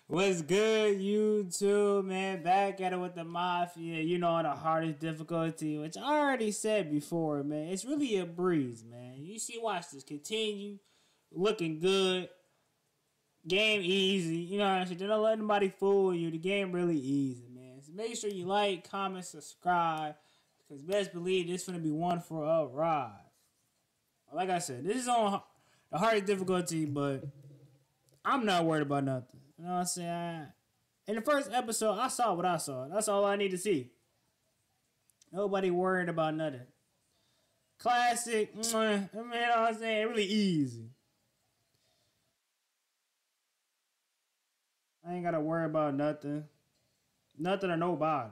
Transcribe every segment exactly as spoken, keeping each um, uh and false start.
What's good, YouTube, man? Back at it with the Mafia, you know, on the hardest difficulty, which I already said before, man. It's really a breeze, man. You see, watch this continue, looking good, game easy, you know what I'm saying? Don't let anybody fool you. The game really easy, man. So make sure you like, comment, subscribe, because best believe this is going to be one for a ride. Like I said, this is on the hardest difficulty, but I'm not worried about nothing. You know what I'm saying? In the first episode, I saw what I saw. That's all I need to see. Nobody worried about nothing. Classic. You know what I'm saying? Really easy. I ain't got to worry about nothing. Nothing or nobody.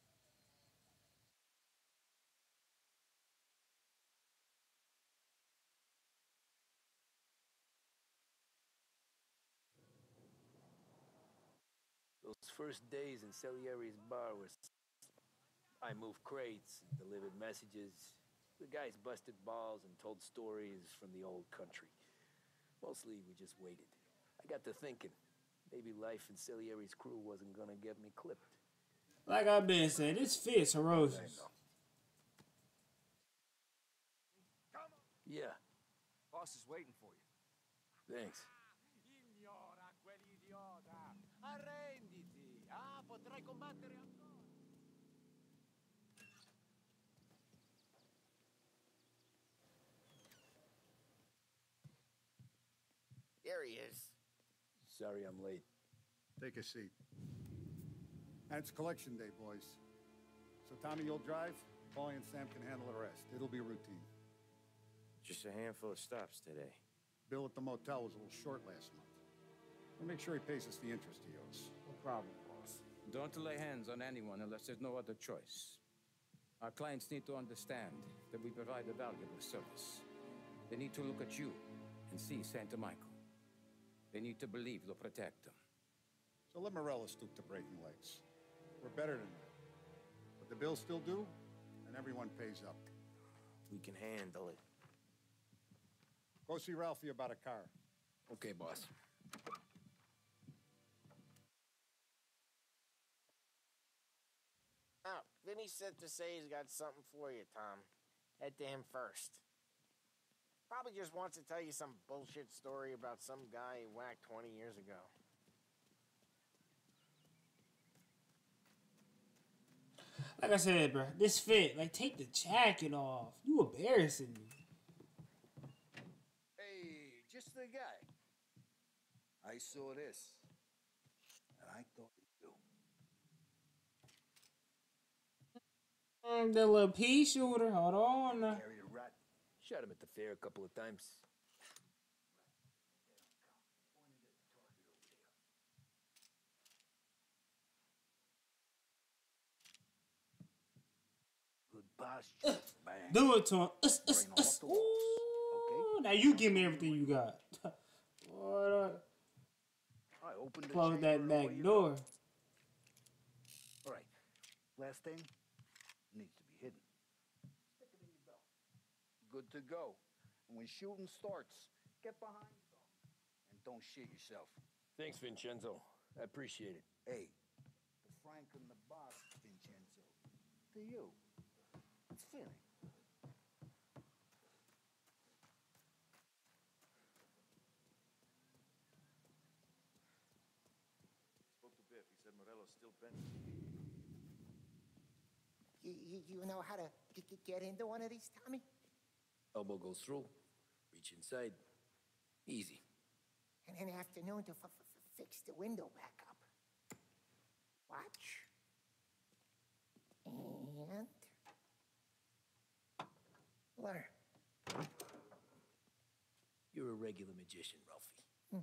Those first days in Salieri's bar was... I moved crates and delivered messages. The guys busted balls and told stories from the old country. Mostly, we just waited. I got to thinking, maybe life in Salieri's crew wasn't gonna get me clipped. Like I've been saying, this fit's ferocious. Yeah. Boss is waiting for you. Thanks. Ignora quell'idiota! Arrenditi! Ah, potrai combattere ancora! There he is. Sorry I'm late. Take a seat. And it's collection day, boys. So Tommy, you'll drive. Paulie and Sam can handle the rest. It'll be routine. Just a handful of stops today. Bill at the motel was a little short last month. We'll make sure he pays us the interest he owes. No problem, boss. Don't lay hands on anyone unless there's no other choice. Our clients need to understand that we provide a valuable service. They need to look at you and see Santa Michael. They need to believe you'll protect them. So let Morella stoop to breaking legs. We're better than that. But the bills still due, and everyone pays up. We can handle it. Go see Ralphie about a car. Okay, boss. Oh, Vinny said to say he's got something for you, Tom. Head to him first. Probably just wants to tell you some bullshit story about some guy he whacked twenty years ago. Like I said, bro, this fit. Like, take the jacket off. You embarrassing me. Hey, just the guy. I saw this, and I thought you. Mm, the little pea shooter. Hold on. Now. Carry a rat. Shot him at the fair a couple of times. Good boss. Uh, Bang. do it to him. Uh, uh, Bring uh, off the walls. Ooh, now you give me everything you got. What up? I opened the Close chamber that and away back you door. go. All right. Last thing needs to be hidden. Stick it in your belt. Good to go. And when shooting starts, get behind some and don't shit yourself. Thanks, Vincenzo. I appreciate it. Hey, the Frank and the boss, Vincenzo. To you. It's Finny. Spoke to Biff. He said Morello's still bent. You, you, you know how to get, get into one of these, Tommy? Elbow goes through. Reach inside. Easy. And in the afternoon to f f fix the window back up. Watch. And... learn. You're a regular magician, Ralphie. Hmm.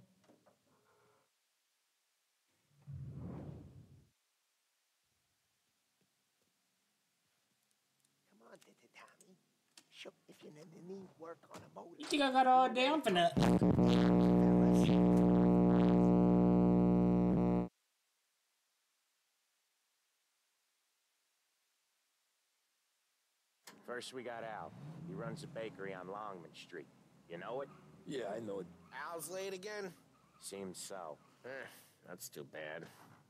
Come on, Tommy. Show if you need work on a motor. You think I got all day? I'm finna. First we got Al. He runs a bakery on Longman Street. You know it? Yeah, I know it. Al's late again? Seems so. Eh, That's too bad.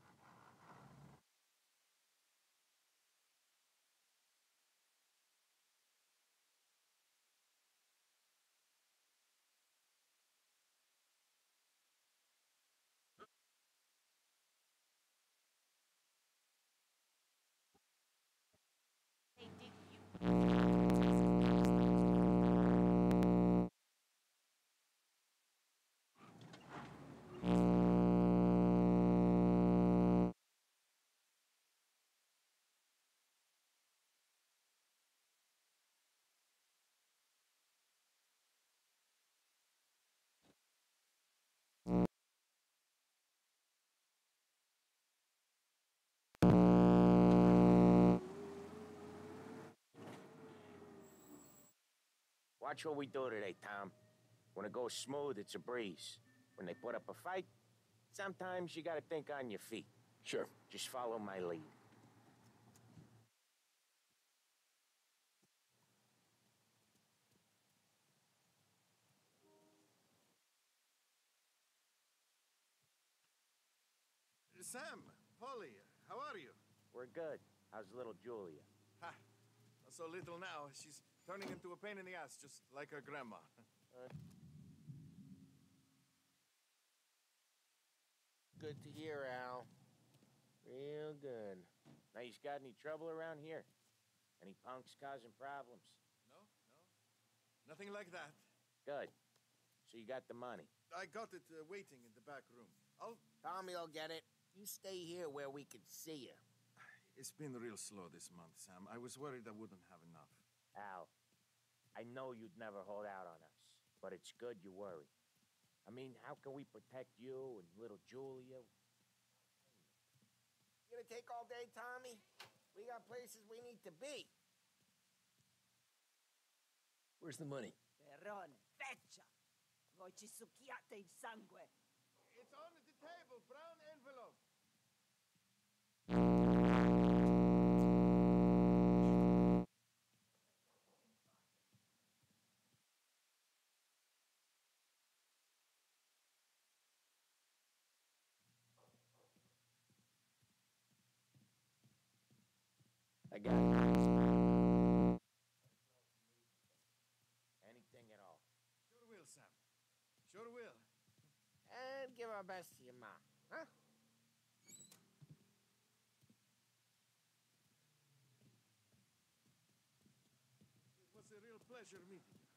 Watch what we do today, Tom. When it goes smooth, it's a breeze. When they put up a fight, sometimes you gotta think on your feet. Sure. Just follow my lead. Sam, Polly, how are you? We're good. How's little Julia? Ha! Not so little now. She's turning into a pain in the ass, just like her grandma. Uh, good to hear, Al. Real good. Now, you got any trouble around here? Any punks causing problems? No, no. Nothing like that. Good. So you got the money? I got it uh, waiting in the back room. I'll... Tommy will get it. You stay here where we can see you. It's been real slow this month, Sam. I was worried I wouldn't have enough. Al, I know you'd never hold out on us, but it's good you worry. I mean, how can we protect you and little Julia? You gonna take all day, Tommy? We got places we need to be. Where's the money? Perrone, feccia! Voi ci succhiate il sangue! It's on the table, brown envelope. I got it. Anything at all. Sure will, Sam. Sure will. And give our best to your mom, huh? It was a real pleasure meeting you.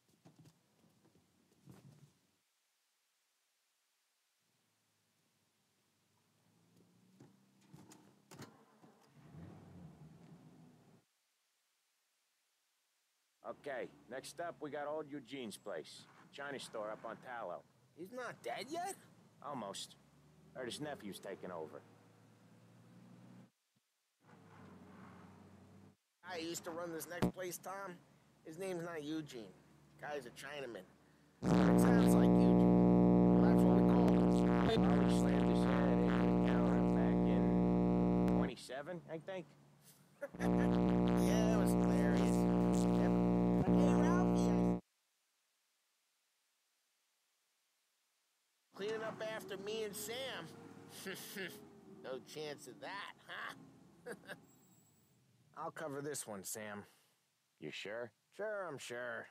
Okay, next up, we got old Eugene's place. China store up on Tallow. He's not dead yet? Almost. Heard his nephew's taking over. I used to run this next place, Tom. His name's not Eugene. Guy's a Chinaman. It sounds like Eugene. Well, that's what we call him. Always slammed his head into the counter back in twenty-seven, I think. Yeah, it was hilarious. Yep. But hey, Ralphie, I... Cleaning up after me and Sam. No chance of that, huh? I'll cover this one, Sam. You sure? Sure, I'm sure.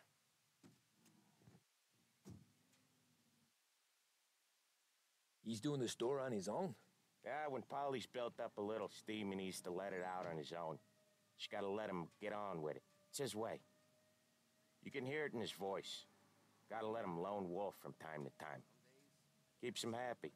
He's doing the store on his own? Yeah, when Polly's built up a little steam, he needs to let it out on his own. Just gotta let him get on with it. It's his way. You can hear it in his voice. Gotta let him lone wolf from time to time. Keeps him happy.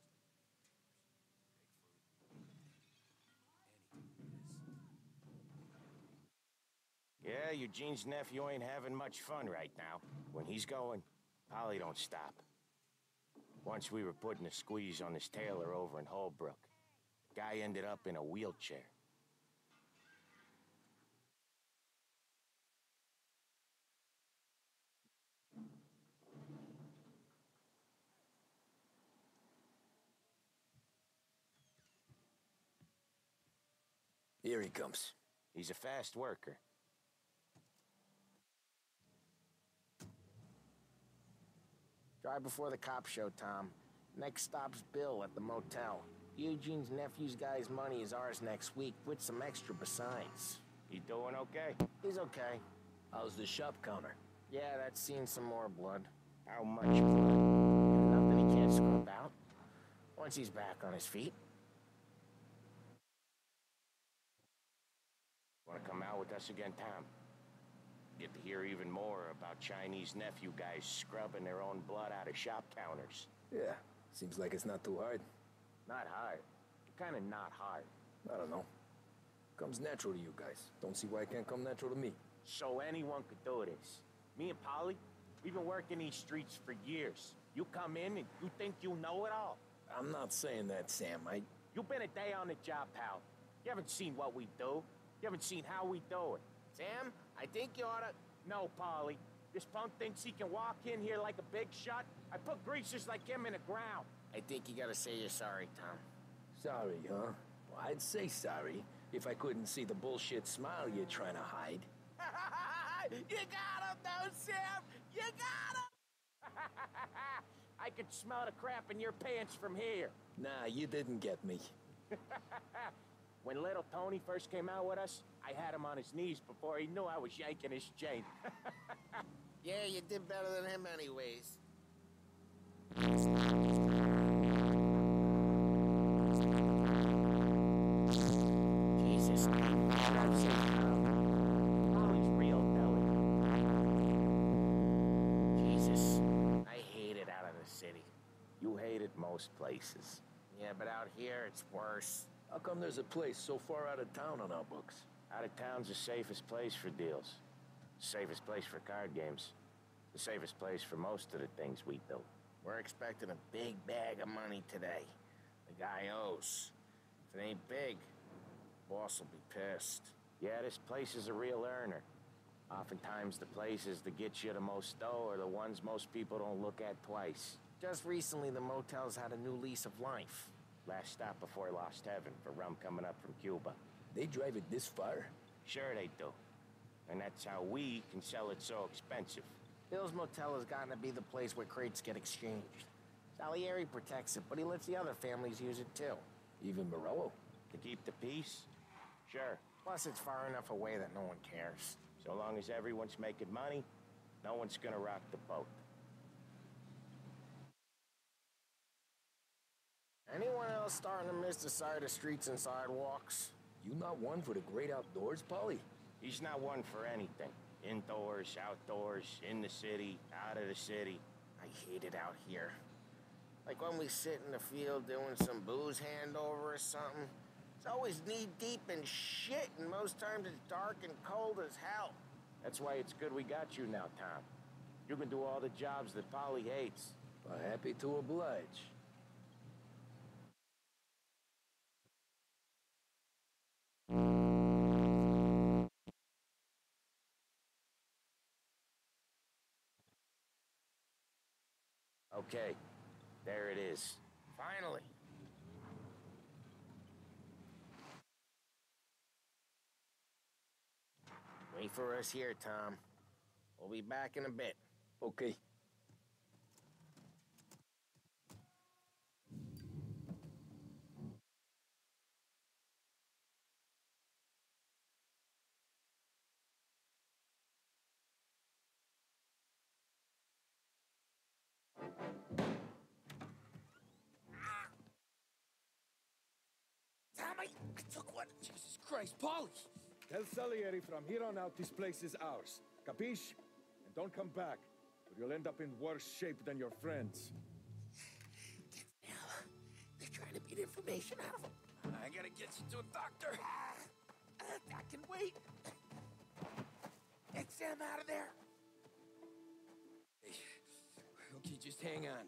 Yeah, Eugene's nephew ain't having much fun right now. When he's going, Polly don't stop. Once we were putting a squeeze on this tailor over in Holbrook. Guy ended up in a wheelchair. Here he comes. He's a fast worker. Drive before the cops show, Tom. Next stop's Bill at the motel. Eugene's nephew's guy's money is ours next week, with some extra besides. You doing okay? He's okay. How's the shop counter? Yeah, that's seen some more blood. How much blood? Enough that he can't scrub out. Once he's back on his feet. Want to come out with us again, Tom? Get to hear even more about Chinese nephew guys scrubbing their own blood out of shop counters. Yeah, seems like it's not too hard. Not hard. Kind of not hard. I don't know. Comes natural to you guys. Don't see why it can't come natural to me. So anyone could do this. Me and Polly, we've been working these streets for years. You come in and you think you know it all. I'm not saying that, Sam. I... You've been a day on the job, pal. You haven't seen what we do. You haven't seen how we do it. Sam, I think you oughta... No, Polly. This punk thinks he can walk in here like a big shot. I put greasers like him in the ground. I think you gotta say you're sorry, Tom. Sorry, huh? Well, I'd say sorry if I couldn't see the bullshit smile you're trying to hide. You got him, though, Sam! You got him! I could smell the crap in your pants from here. Nah, you didn't get me. When little Tony first came out with us, I had him on his knees before he knew I was yanking his chain. Yeah, you did better than him anyways. Jesus. Polly's real, Billy. Jesus. I hate it out of the city. You hate it most places. Yeah, but out here, it's worse. How come there's a place so far out of town on our books? Out of town's the safest place for deals. Safest place for card games. The safest place for most of the things we do. We're expecting a big bag of money today. The guy owes. If it ain't big, boss will be pissed. Yeah, this place is a real earner. Oftentimes the places that get you the most dough are the ones most people don't look at twice. Just recently, the motel's had a new lease of life. Last stop before Lost Heaven for rum coming up from Cuba. They drive it this far? Sure they do. And that's how we can sell it so expensive. Bill's Motel has gotten to be the place where crates get exchanged. Salieri protects it, but he lets the other families use it too. Even Morello? To keep the peace? Sure. Plus, it's far enough away that no one cares. So long as everyone's making money, no one's gonna rock the boat. Anyone else starting to miss the sight of streets and sidewalks? You not one for the great outdoors, Polly? He's not one for anything. Indoors, outdoors, in the city, out of the city. I hate it out here. Like when we sit in the field doing some booze handover or something. It's always knee-deep in shit, and most times it's dark and cold as hell. That's why it's good we got you now, Tom. You can do all the jobs that Polly hates. Well, happy to oblige. Okay, there it is. Finally. Wait for us here, Tom. We'll be back in a bit. Okay. Tommy, I took one. Jesus Christ, Polly! Tell Salieri from here on out this place is ours. Capiche? And don't come back, or you'll end up in worse shape than your friends. Now, they're trying to beat information out of him. I gotta get you to a doctor. Uh, I can wait. Get Sam out of there. Hey, okay, just hang on.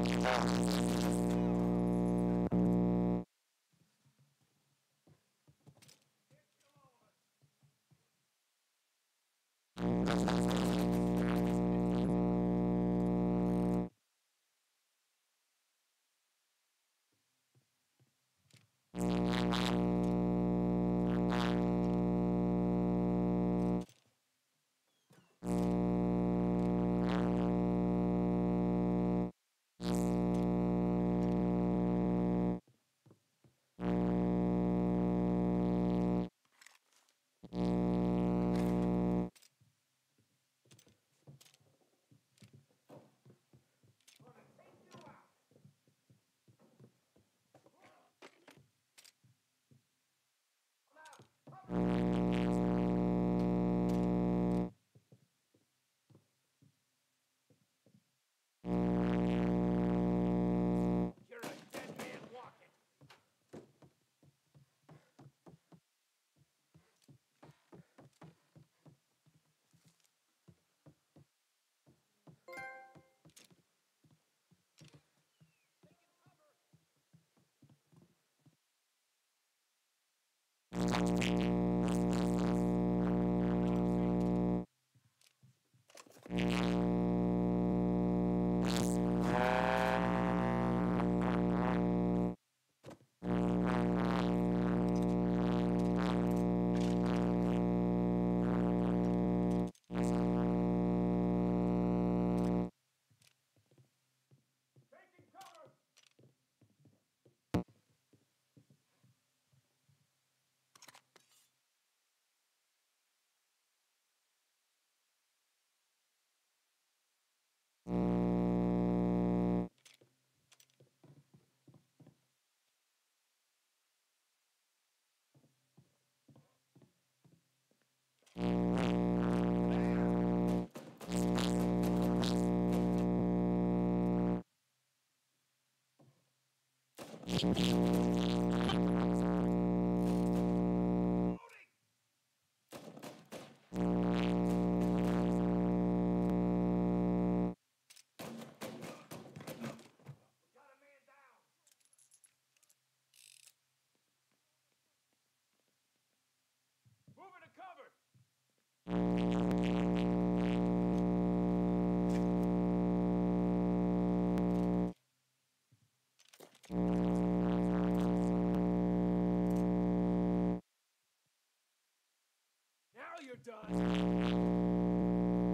You're a dead man walking. Moving to cover. Now you're done.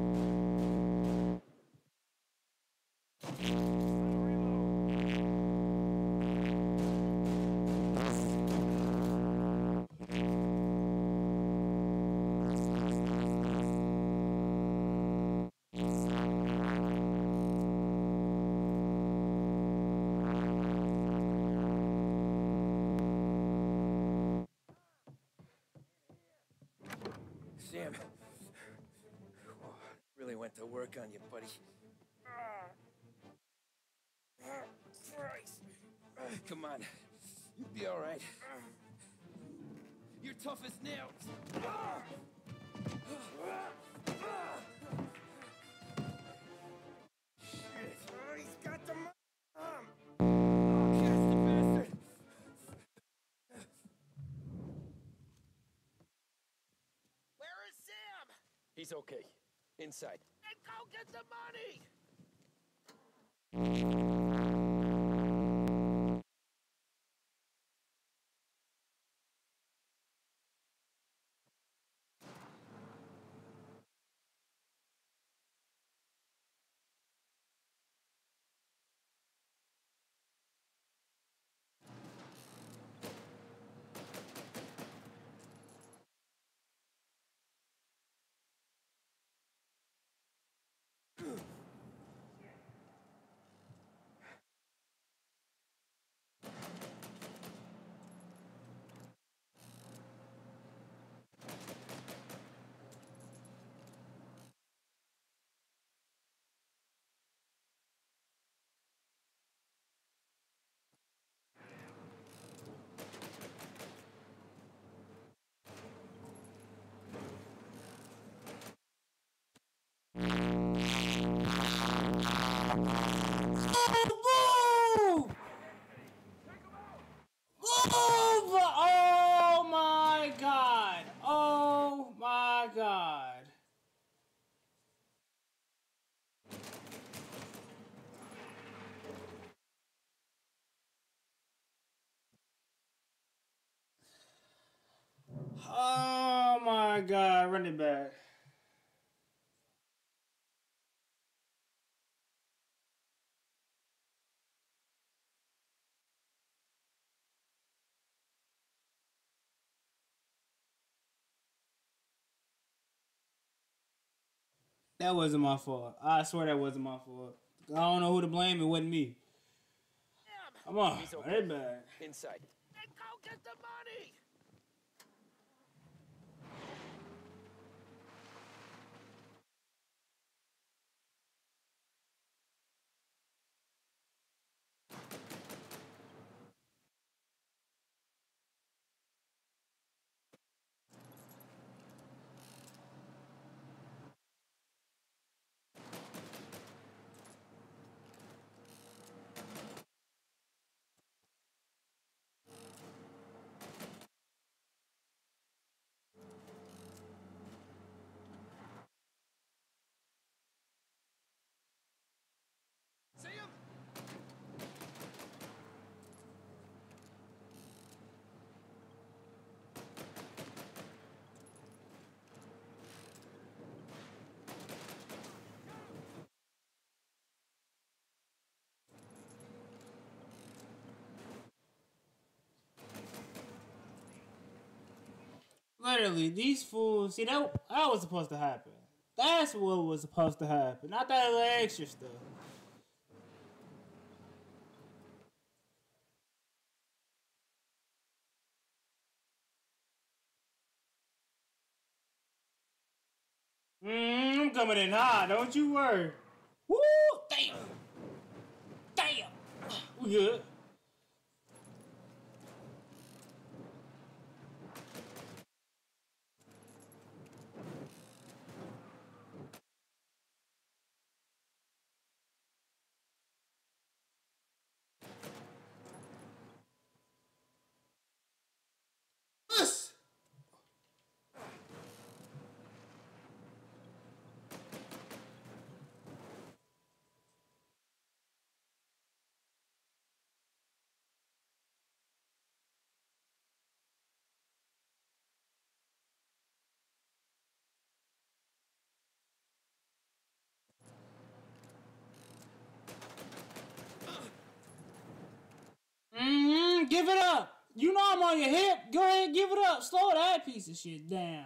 Sam. Really went to work on you, buddy. Christ. Come on. You'll be all right. You're tough as nails. Shit. Oh, he's got the mom. Oh, yes, the bastard. Where is Sam? He's okay. Inside. Then go get the money. God, running back. That wasn't my fault. I swear that wasn't my fault. I don't know who to blame. It wasn't me. Come on, He's okay. Right back. Inside. Then go get the money! Literally, these fools. See, that, that was supposed to happen. That's what was supposed to happen. Not that little extra stuff. Mm, I'm coming in hot. Don't you worry. Woo! Damn! Damn! We good. Mm-hmm. Give it up. You know I'm on your hip. Go ahead and give it up. Slow that piece of shit down.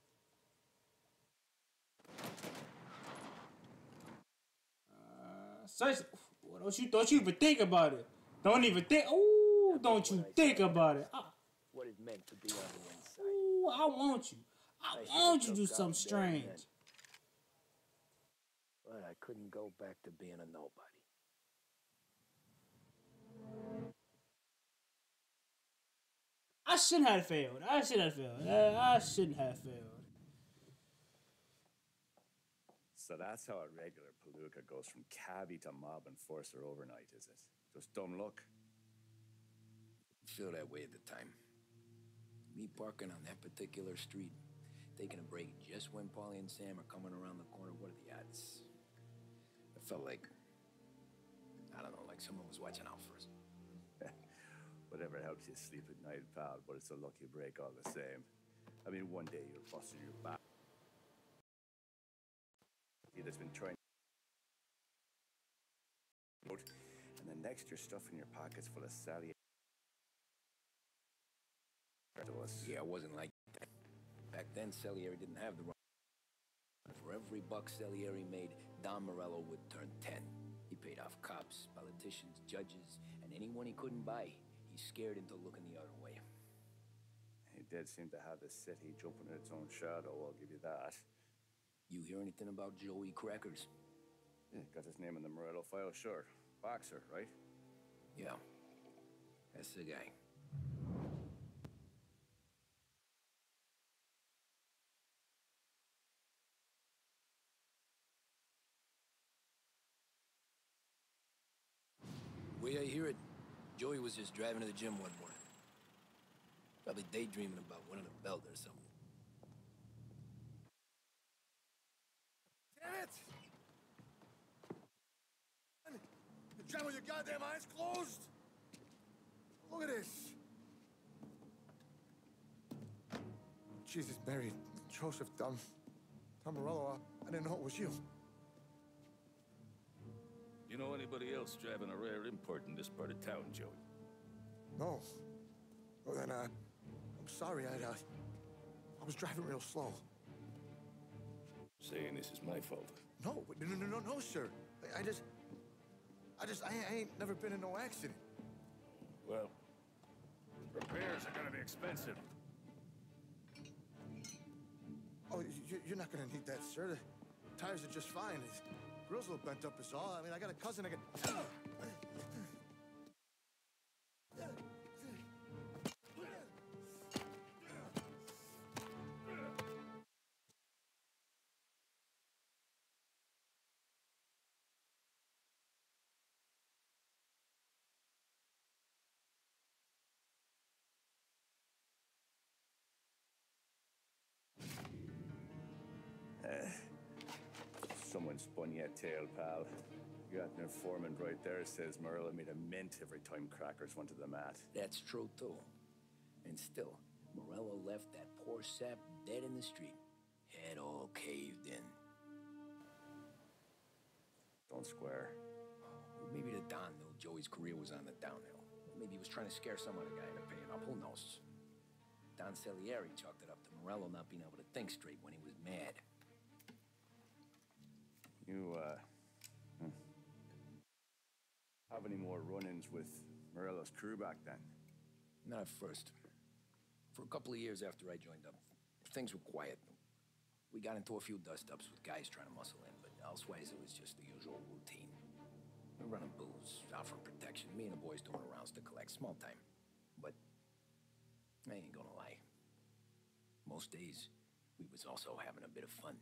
Uh, such. Well, don't you don't you even think about it. Don't even think. Ooh, don't you think about it. I, what it meant to be on the inside. Ooh, I want you. I, I want you to do something strange. But I couldn't go back to being a nobody. I shouldn't have failed. I shouldn't have failed. I, I shouldn't have failed. So that's how a regular palooka goes from cabbie to mob enforcer overnight, is it? Just dumb luck? Feel that way at the time. Me parking on that particular street, taking a break just when Paulie and Sam are coming around the corner. What are the odds? I felt like, I don't know, like someone was watching out for us. Whatever helps you sleep at night, pal, but it's a lucky break all the same. I mean, one day you're busting your back. That's been trying and the next you're stuffing your pockets full of Sally. Yeah, it wasn't like that. Back then, Salieri didn't have the wrong. For every buck Salieri made, Don Morello would turn ten. He paid off cops, politicians, judges, and anyone he couldn't buy. He scared into looking the other way. He did seem to have the city jumping in its own shadow, I'll give you that. You hear anything about Joey Crackers? Yeah, got his name in the Morello file, sure. Boxer, right? Yeah, that's the guy. The way I hear it, Joey was just driving to the gym one morning. Probably daydreaming about winning a belt or something. Damn it! You trying with your goddamn eyes closed? Look at this. Jesus, Barry, Joseph, Tom, Tom Morello, I didn't know it was you. You know anybody else driving a rare import in this part of town, Joey? No. Well, then, uh, I'm sorry, I, uh, I was driving real slow. Saying this is my fault. No, no, no, no, no, sir. I, I just, I just, I, I ain't never been in no accident. Well, repairs are gonna be expensive. Oh, you, you're not gonna need that, sir. The tires are just fine. The grill's a little bent up is all. I mean, I got a cousin I can... Someone spun you a tale, pal. You got an informant right there says Morello made a mint every time crackers went to the mat. That's true, too. And still, Morello left that poor sap dead in the street. Head all caved in. Don't square. Maybe the Don knew Joey's career was on the downhill. Maybe he was trying to scare some other guy into paying up. Who knows? Don Salieri chalked it up to Morello not being able to think straight when he was mad. You, uh... Hmm. Have any more run-ins with Morello's crew back then? Not at first. For a couple of years after I joined up, things were quiet. We got into a few dust-ups with guys trying to muscle in, but elsewise it was just the usual routine. We're running booze, offering protection, me and the boys doing rounds to collect, small time. But I ain't gonna lie. Most days, we was also having a bit of fun.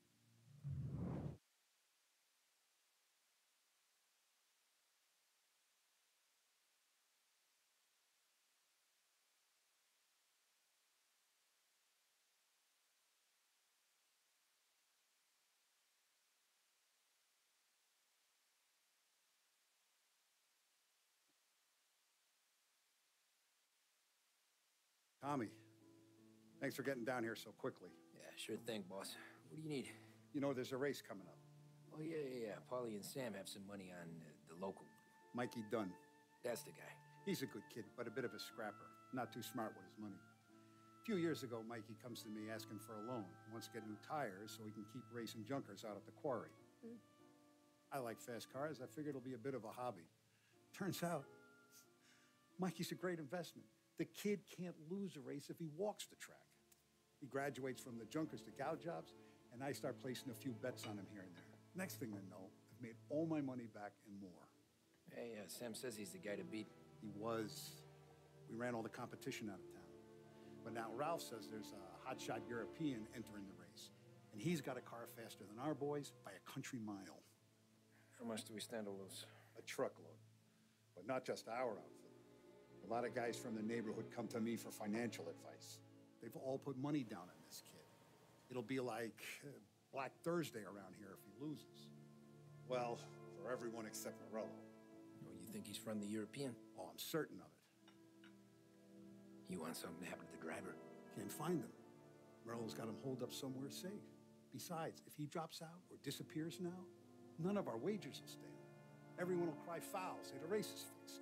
Tommy, thanks for getting down here so quickly. Yeah, sure thing, boss. What do you need? You know, there's a race coming up. Oh, yeah, yeah, yeah. Paulie and Sam have some money on uh, the local. Mikey Dunn. That's the guy. He's a good kid, but a bit of a scrapper. Not too smart with his money. A few years ago, Mikey comes to me asking for a loan. He wants to get new tires so he can keep racing junkers out at the quarry. Mm. I like fast cars. I figured it'll be a bit of a hobby. Turns out, Mikey's a great investment. The kid can't lose a race if he walks the track. He graduates from the junkers to gal jobs, and I start placing a few bets on him here and there. Next thing I know, I've made all my money back and more. Hey, uh, Sam says he's the guy to beat. He was. We ran all the competition out of town. But now Ralph says there's a hotshot European entering the race, and he's got a car faster than our boys by a country mile. How much do we stand to lose? A truckload. But not just our outfit. A lot of guys from the neighborhood come to me for financial advice. They've all put money down on this kid. It'll be like uh, Black Thursday around here if he loses. Well, for everyone except Morello. Oh, you think he's from the European? Oh, I'm certain of it. You want something to happen to the driver? Can't find him. Morello's got him holed up somewhere safe. Besides, if he drops out or disappears now, none of our wagers will stand. Everyone will cry foul, say the race is fixed.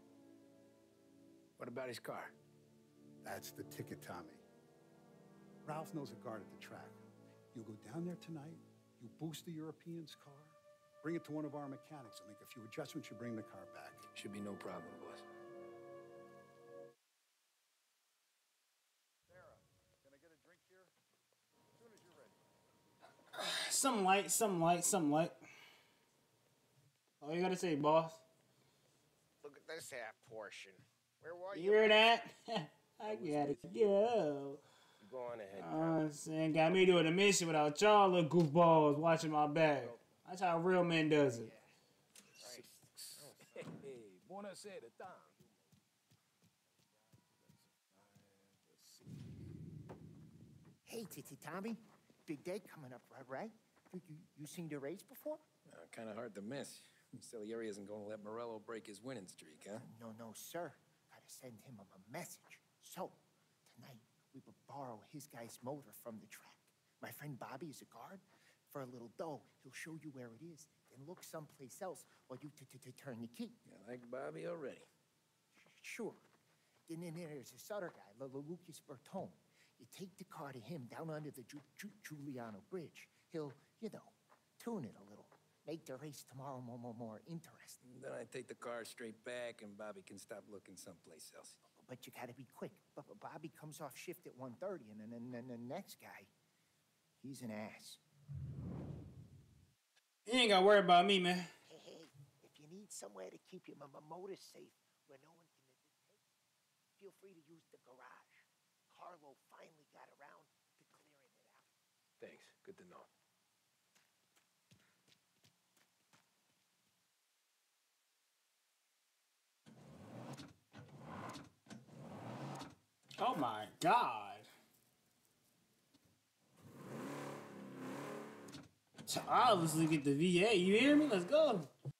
What about his car? That's the ticket, Tommy. Ralph knows a guard at the track. You'll go down there tonight, you boost the European's car, bring it to one of our mechanics, and make a few adjustments, you bring the car back. Should be no problem, boss. Sarah, can I get a drink here? As soon as you're ready. Some light, some light, some light. All you gotta say, boss. Look at this half portion. Where were You you? hear that? I gotta go. Go on ahead. I'm saying, got me doing a mission without y'all little goofballs watching my back. That's how a real man does it. Hey, buonasera, Tom. Hey, Titi Tommy. Big day coming up, right? right? You, you, you seen the race before? Uh, kind of hard to miss. Salieri isn't going to let Morello break his winning streak, huh? No, no, sir. Gotta send him a message. So, tonight, we will borrow his guy's motor from the track. My friend Bobby is a guard. For a little dough, he'll show you where it is, then look someplace else while you t-t-turn the key. You like Bobby already? Sure. Then then there's this other guy, L- L- Lucas Bertone. You take the car to him down under the Ju- Ju- Giuliano Bridge. He'll, you know, tune it a little. Make the race tomorrow more, more, more interesting. Then I take the car straight back and Bobby can stop looking someplace else. But you gotta be quick. But but Bobby comes off shift at one thirty, and then, then, then the next guy, he's an ass. You ain't gotta worry about me, man. Hey, hey, if you need somewhere to keep your m- m- motor safe where no one can detect, feel free to use the garage. Carlo finally got around to clearing it out. Thanks. Good to know. Oh my God. So obviously get the V A. You hear me? Let's go.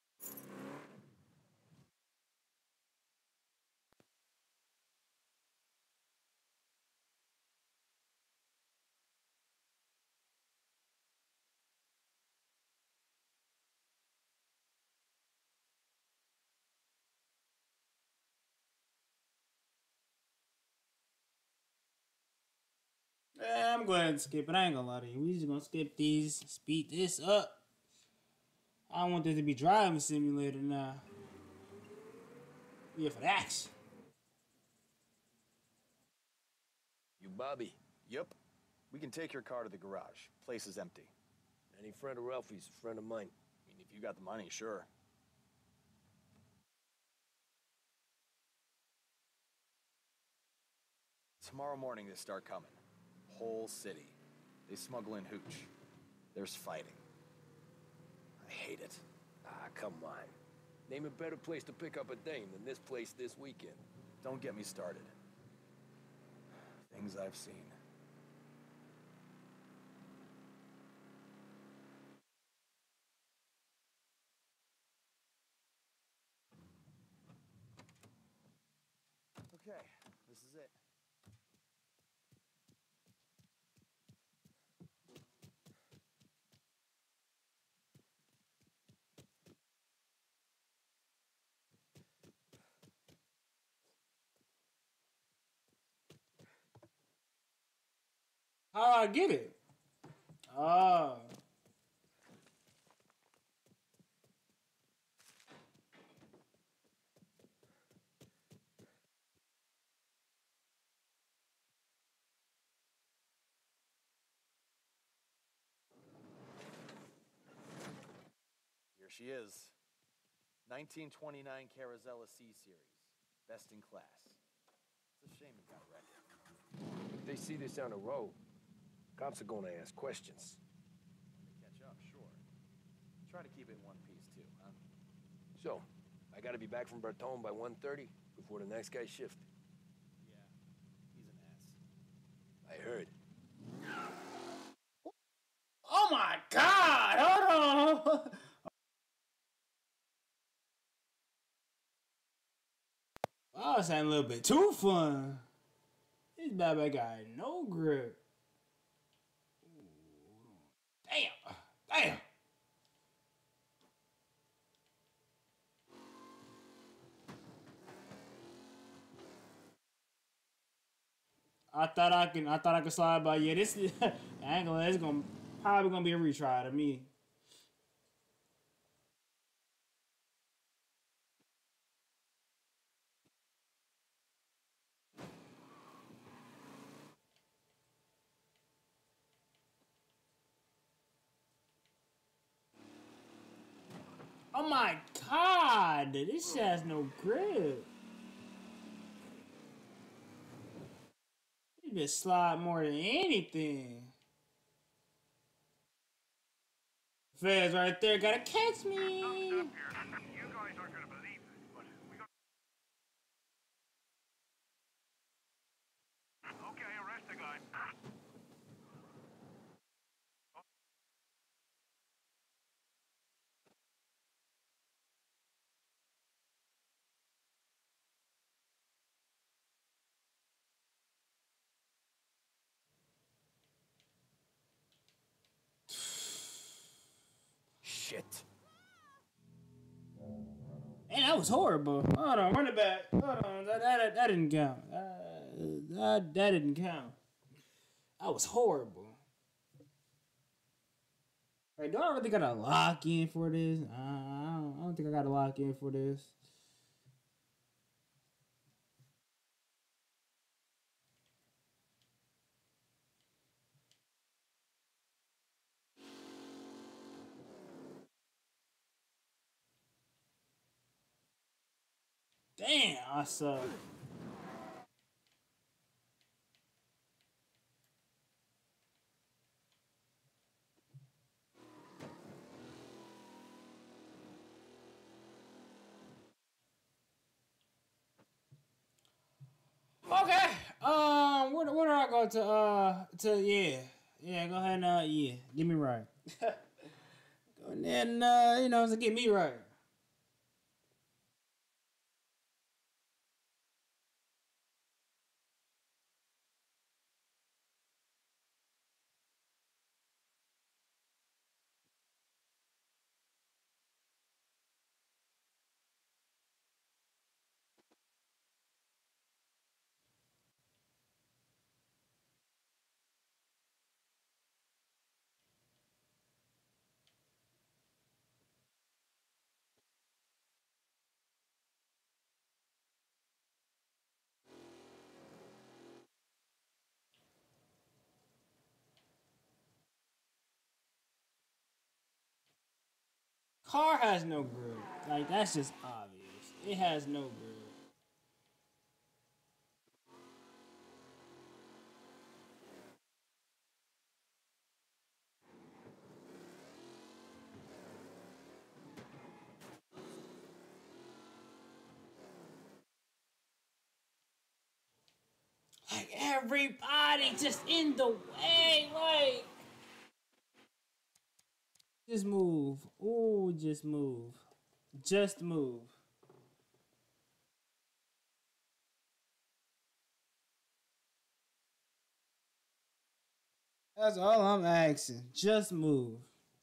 Yeah, I'm going to skip it. I ain't gonna lie to you. We just gonna skip these, speed this up. I want this to be driving simulator now. Yeah, for the action. You Bobby? Yep. We can take your car to the garage. Place is empty. Any friend of Ralphie's, a friend of mine. I mean, if you got the money, sure. Tomorrow morning they start coming. Whole city. They smuggle in hooch. There's fighting. I hate it. Ah, come on. Name a better place to pick up a dame than this place this weekend. Don't get me started. Things I've seen. Okay, this is it. How do I get it? Oh. Here she is. nineteen twenty-nine Carazella C-Series. Best in class. It's a shame it got wrecked. If they see this on the road, cops are gonna ask questions. When they catch up, sure. Try to keep it in one piece, too, huh? So, I gotta be back from Bertone by one thirty before the next guy shift. Yeah, he's an ass. I heard. Oh my God! Hold on. Wow, that sounded a little bit too fun. This bad boy got no grip. Damn! Damn! I thought I can. I thought I could slide by. Yeah, this angle is gonna probably gonna be a retry to me. Oh my God! This shit has no grip. You just slide more than anything. Fez right there, gotta catch me. shit. Hey, that was horrible. Hold on, run it back. Hold on, that, that, that didn't count. Uh, that, that didn't count. That was horrible. Hey, do I really gotta lock in for this? Uh, I, don't, I don't think I gotta lock in for this. Damn, I suck. Okay. Um, where, where do I go to? Uh, to yeah, yeah. Go ahead and uh, yeah, get me right. Go ahead and uh, you know, to get me right. Car has no grip. Like that's just obvious. It has no grip. Like everybody just in the way, like just move. Ooh, just move. Just move. That's all I'm asking. Just move.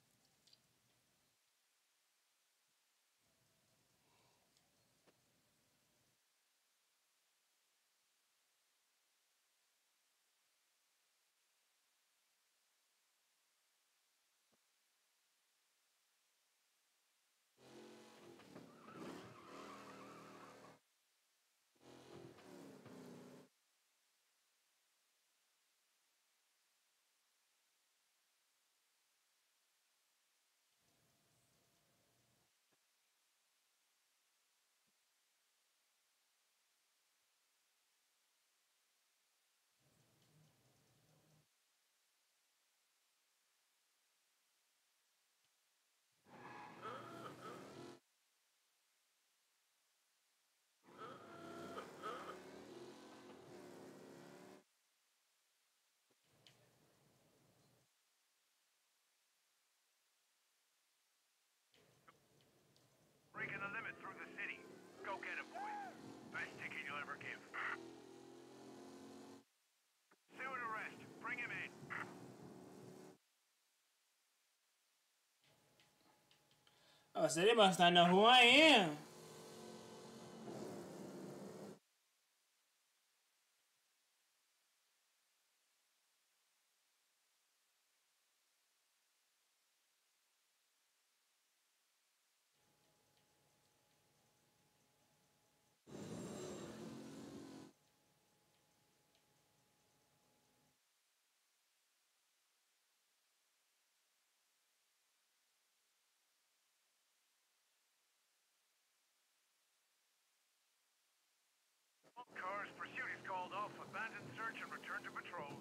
Breaking the limit through the city. Go get him, boys. Best ticket you'll ever give. Suit arrest. Bring him in. Oh, so they must not know who I am. Cars, pursuit is called off. Abandon search and return to patrol.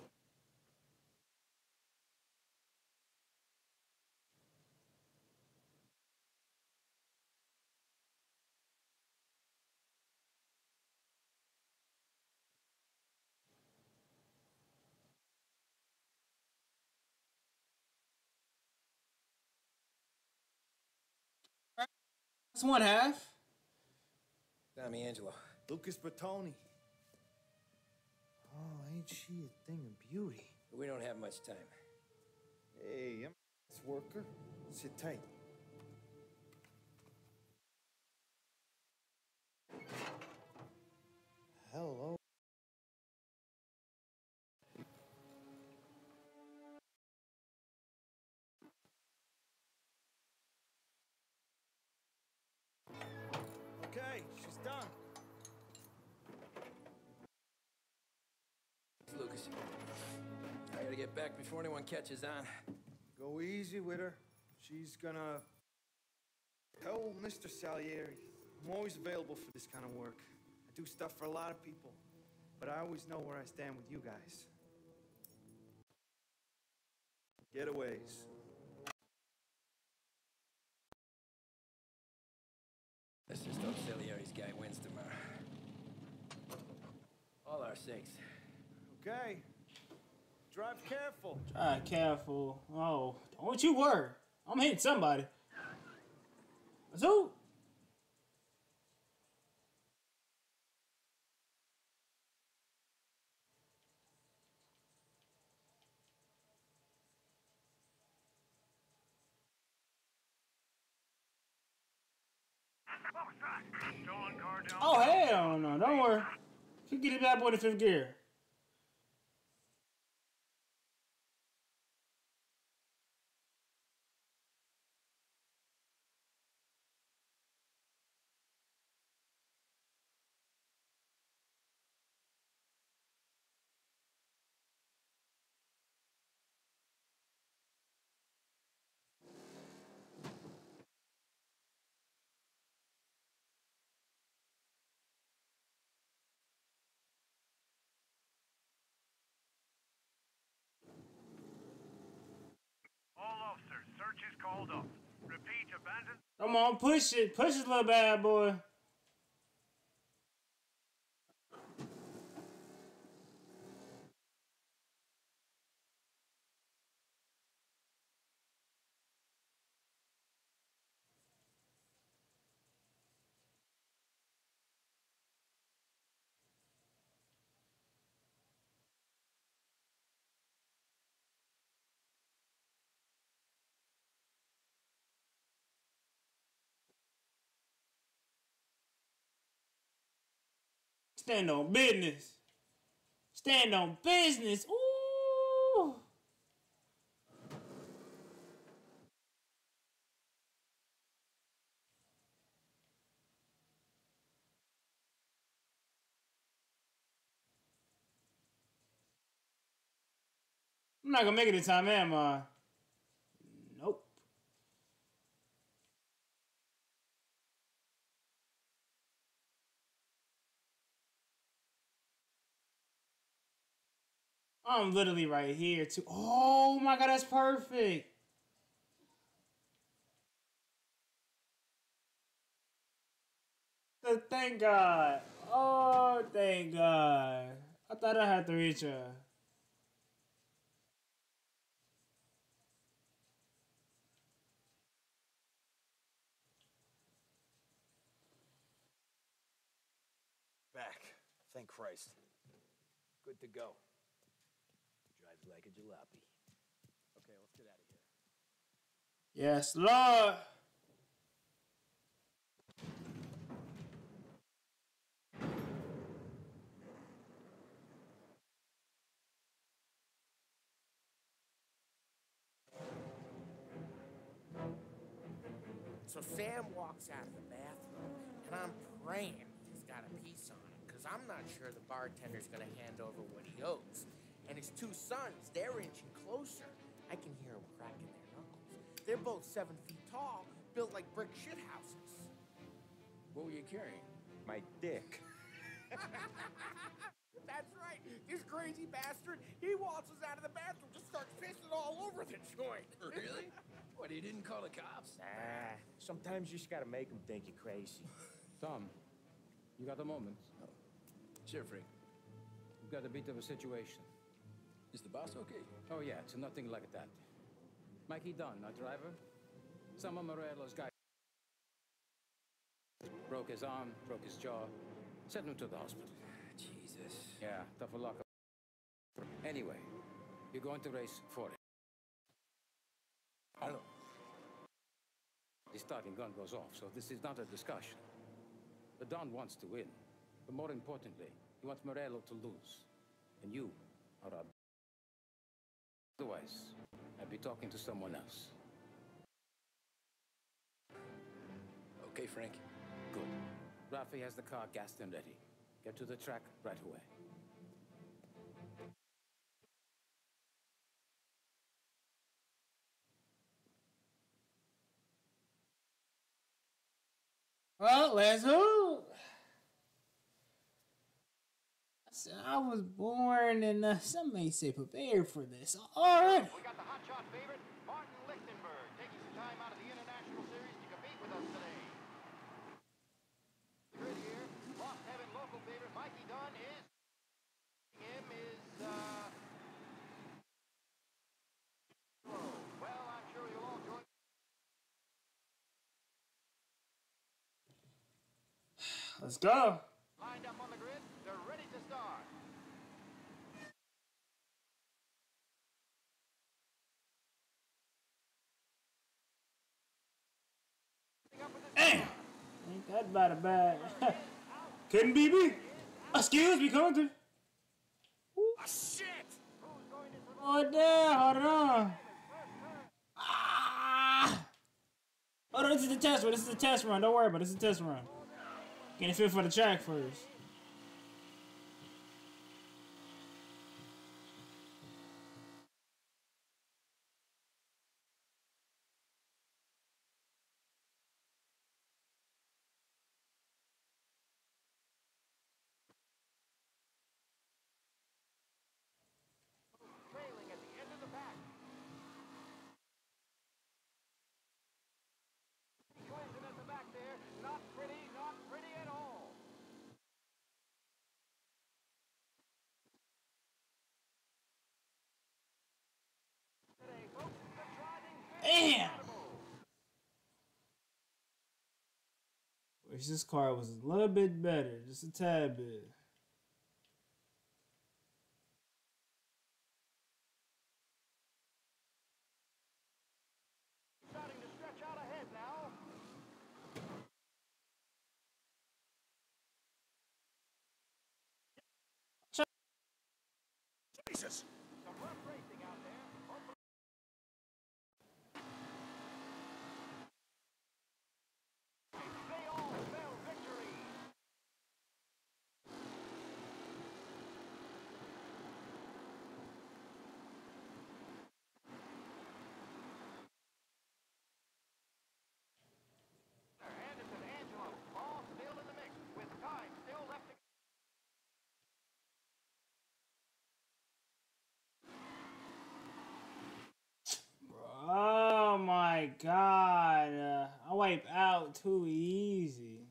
That's one half. Tommy Angelo. Lucas Bertoni. Oh, ain't she a thing of beauty? We don't have much time. Hey, I'm a worker. Sit tight. back before anyone catches on. Go easy with her. She's gonna... Tell Mister Salieri, I'm always available for this kind of work. I do stuff for a lot of people, but I always know where I stand with you guys. Getaways. Let's just hope Salieri's guy wins tomorrow. All our sakes. Okay. Drive careful. Drive careful. Oh, don't you worry. I'm hitting somebody. So. Oh, hell no. Don't worry. You get it back boy to fifth gear. All officers, search is called off. Repeat, abandon. Come on, push it. Push it, little bad boy. Stand on business. Stand on business. Ooh. I'm not gonna make it in time, am I? Nope. I'm literally right here too. Oh my god, that's perfect. Thank God. Oh, thank God. I thought I had to reach her. Back. Thank Christ. Good to go. Drives like a jalopy. Okay, let's get out of here. Yes, Lord. So Sam walks out of the bathroom, and I'm praying he's got a piece on him, because I'm not sure the bartender's going to hand over what he owes. And his two sons, they're inching closer. I can hear them cracking their knuckles. They're both seven feet tall, built like brick shithouses. What were you carrying? My dick. That's right. This crazy bastard, he waltzes out of the bathroom, just starts pissing all over the joint. Really? What, he didn't call the cops? Ah, sometimes you just gotta make them think you're crazy. Tom, you got a moment? Oh. Sure, Frank. We've got a bit of a situation. Is the boss okay? Oh, yeah, it's nothing like that. Mikey Dunn, our driver. Some of Morello's guys broke his arm, broke his jaw, sent him to the hospital. Jesus. Yeah, tough luck. Anyway, you're going to race for it. I don't... The starting gun goes off, so this is not a discussion. The Don wants to win, but more importantly, he wants Morello to lose. And you are our... Otherwise, I'd be talking to someone else. Okay, Frank. Good. Rafi has the car gassed and ready. Get to the track right away. go. Let's hoop. I said I was born and uh, some may say prepared for this. All right. We got the hotshot favorite, Martin Lichtenberg, taking some time out of the International Series to compete with us today. Good here. Lost Heaven local favorite, Mikey Dunn is... Him is, uh... Well, I'm sure you'll all join... Let's go. Lined up on the grid, they're ready to start. Damn! Ain't that bad a bad. Couldn't be me. Excuse me, come to. Oh, shit! Oh, damn, hold on. Ah! Oh, no, this is the test run. This is the test run. Don't worry about it. This is the test run. Getting fit for the track first. Trailing at the end of the pack. Collision at the back there. Not pretty, not pretty at all. Today, folks, the driving Damn! Wish this car was a little bit better. Just a tad bit. starting to stretch out ahead now. Jesus! Some rough racing out there. They all spell victory. Anderson, Angelo, all still in the mix with time still left to Oh my god. Uh, I wipe out too easy.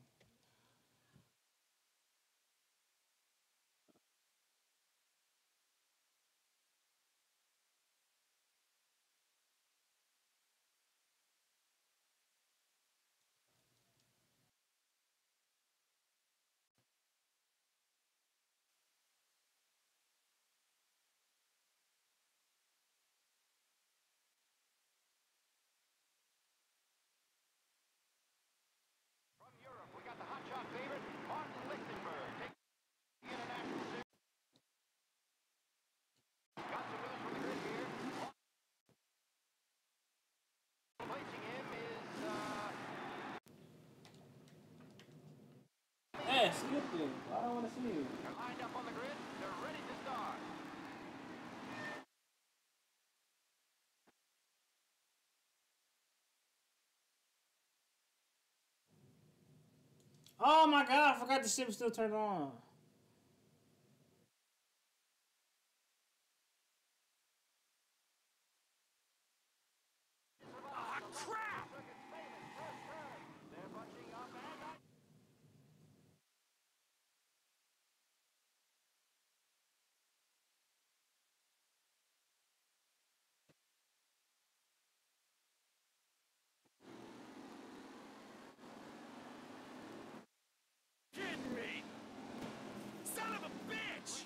From Europe, we got the hotshot favorite, Martin Lichtenberg. Take the International Series. Got some news from the grid here. Replacing him is, uh... Hey, skip it. I don't want to see you. They're lined up on the grid. They're ready to start. Oh my god, I forgot the shit was still turned on. Ah, crap! They're bunching up and I... Kidding me? Son of a bitch!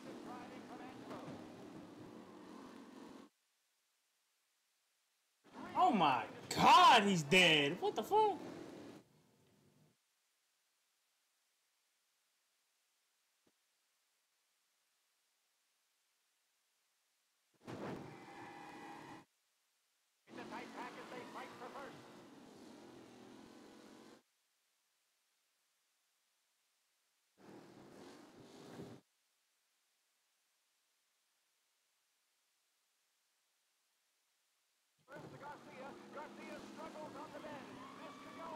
Oh my god, he's dead. What the fuck? It's a tight pack as they fight for first. First to Garcia. Garcia struggles on the bend. This could go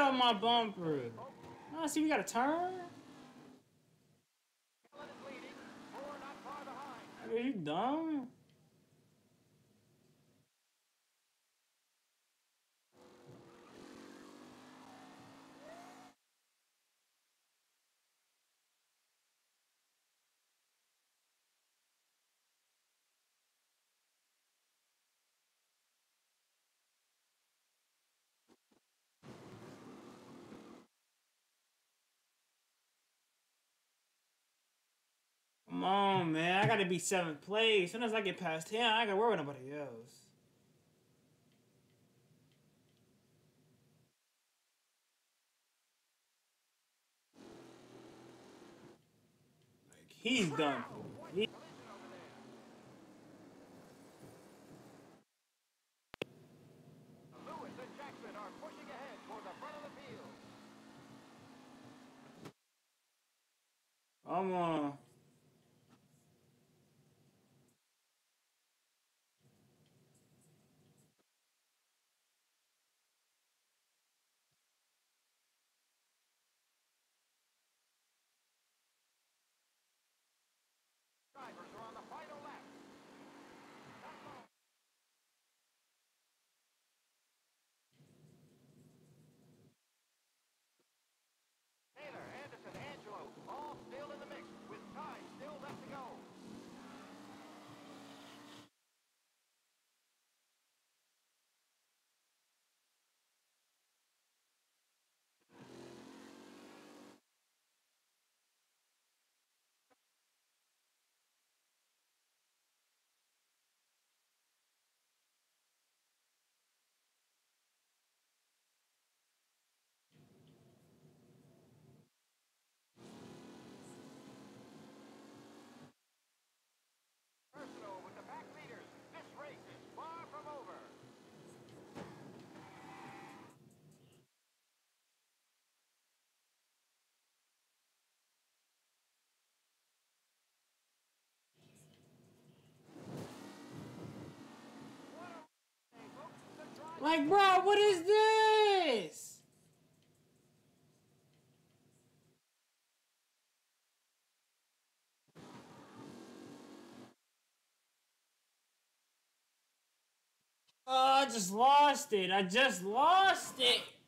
out my bumper. Oh, see, we got a turn. Are you dumb? Come on, man. I gotta be seventh place. As soon as I get past him, I gotta worry about nobody else. Like, he's done. He Lewis and Jackson are pushing ahead toward the front of the field. Come on. Drivers are on the final lap. Taylor, Anderson, Angelo, all still in the mix with time still left to go. Personal with the back leaders. This race is far from over. Like, bro, what is this? Oh, I just lost it. I just lost it.